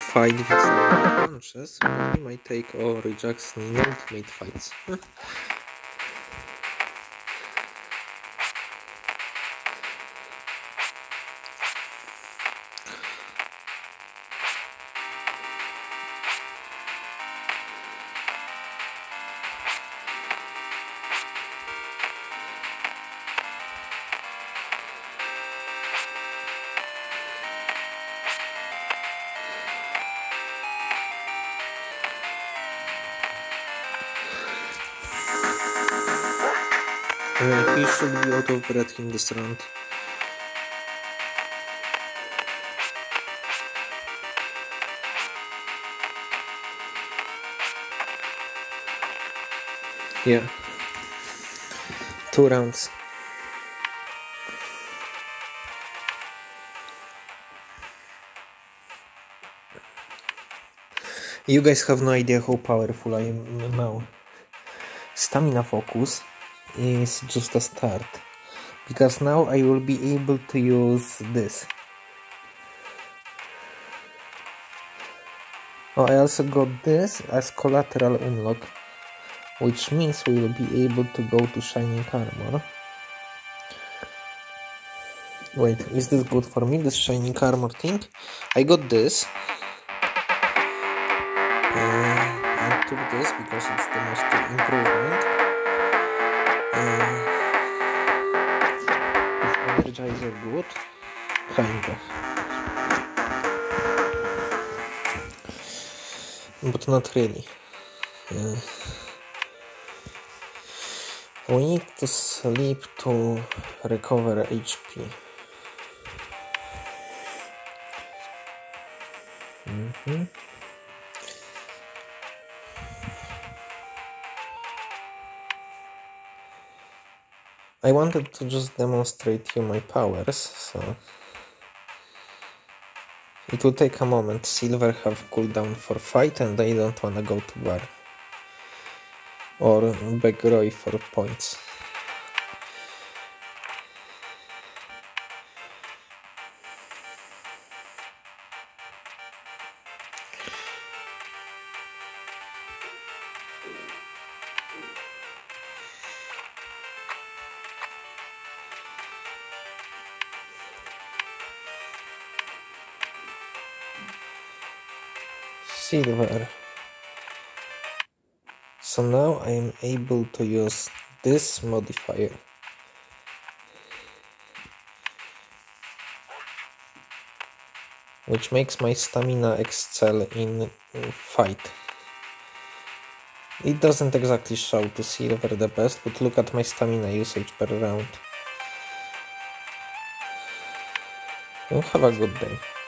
fight with some punches, but we might take or reject the ultimate fights. He should be out of breath in this round. Yeah. 2 rounds. You guys have no idea how powerful I am now. Stamina focus is just a start, because now I will be able to use this. Oh, I also got this as collateral unlock, which means we will be able to go to Shining Armor. Wait, is this good for me, this Shining Armor thing? I got this. I took this because it's the most improvement. Is Energizer good? Kind of. But not really. We need to sleep to recover HP. I wanted to just demonstrate you my powers, so it will take a moment. Silver have cooldown for fight and I don't wanna go to bar or beg Roy for points. Silver. So now I am able to use this modifier. Which makes my stamina excel in fight. It doesn't exactly show to Silver the best, but look at my stamina usage per round. Have a good day.